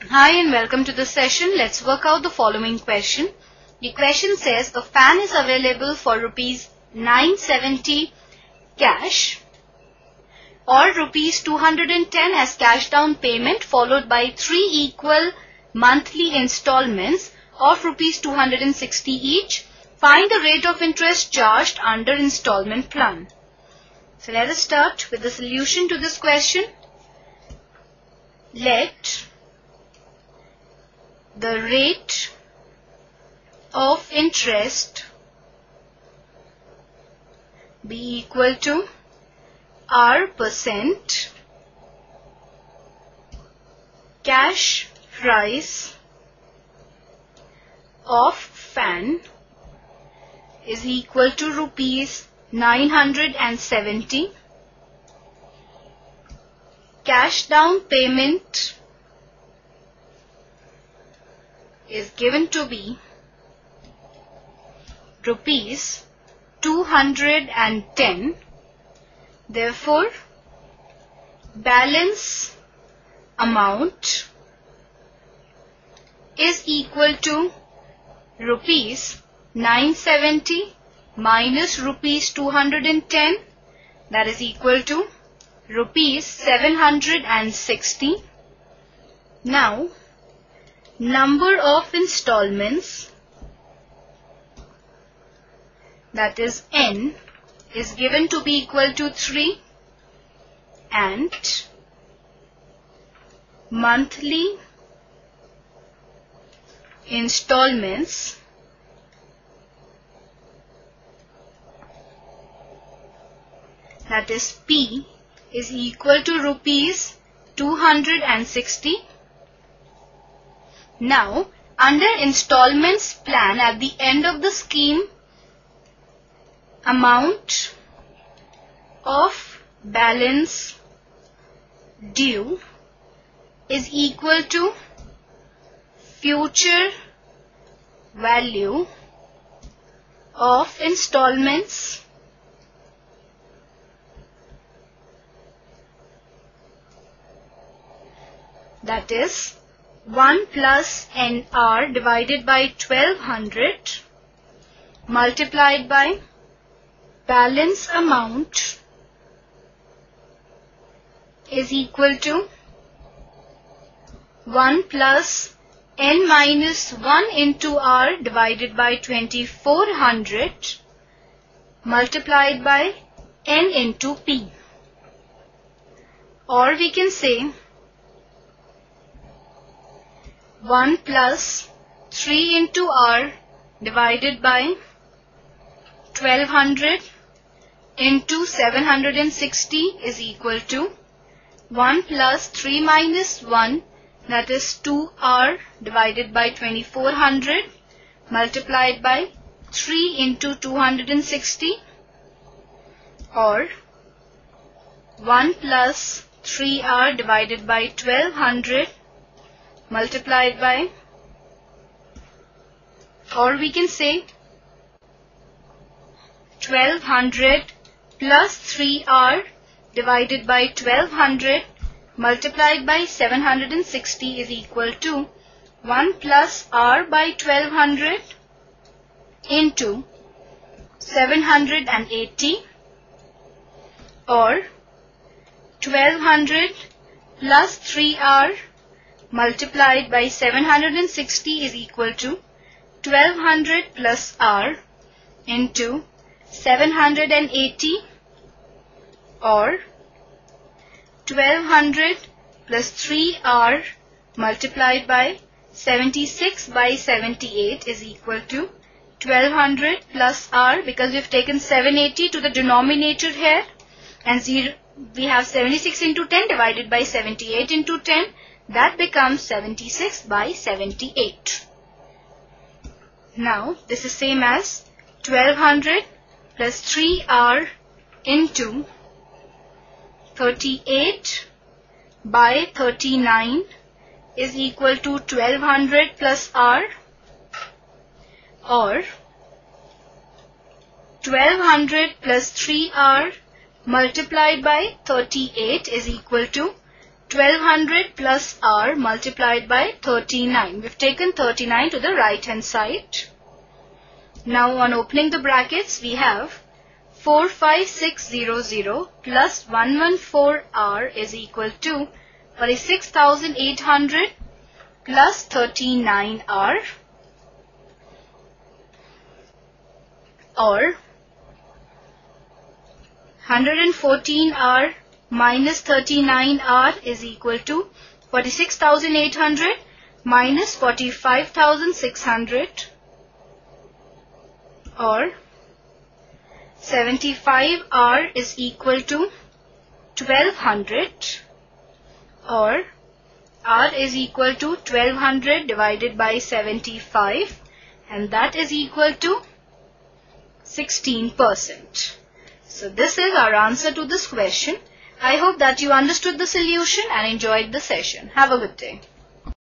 Hi and welcome to the session. Let's work out the following question. The question says a fan is available for rupees 970 cash or rupees 210 as cash down payment followed by 3 equal monthly installments of rupees 260 each. Find the rate of interest charged under installment plan. So let us start with the solution to this question. Let the rate of interest be equal to R% cash price of fan is equal to rupees 970. Cash down payment is given to be rupees 210. Therefore, balance amount is equal to rupees 970 minus rupees 210, that is equal to rupees 760. Now, number of installments, that is N, is given to be equal to 3 and monthly installments that is P is equal to rupees 260. Now, under installments plan at the end of the scheme, amount of balance due is equal to future value of installments that is 1 plus NR divided by 1200 multiplied by balance amount is equal to 1 plus N minus 1 into R divided by 2400 multiplied by N into P. Or we can say 1 plus 3 into R divided by 1200 into 760 is equal to 1 plus 3 minus 1, that is 2R divided by 2400 multiplied by 3 into 260, or 1 plus 3R divided by 1200 multiplied by, or we can say 1200 plus 3R divided by 1200 multiplied by 760 is equal to 1 plus R by 1200 into 780, or 1200 plus 3R multiplied by 760 is equal to 1200 plus R into 780, or 1200 plus 3R multiplied by 76 by 78 is equal to 1200 plus R, because we have taken 780 to the denominator here, and we have 76 into 10 divided by 78 into 10, that becomes 76 by 78. Now, this is same as 1200 plus 3R into 38 by 39 is equal to 1200 plus R, or 1200 plus 3R multiplied by 38 is equal to 1200 plus R multiplied by 39. We've taken 39 to the right hand side. Now on opening the brackets, we have 45600 plus 114R is equal to 46,800 plus 39R, or 114R minus 39R is equal to 46,800 minus 45,600, or 75R is equal to 1200, or R is equal to 1200 divided by 75, and that is equal to 16%. So this is our answer to this question. I hope that you understood the solution and enjoyed the session. Have a good day.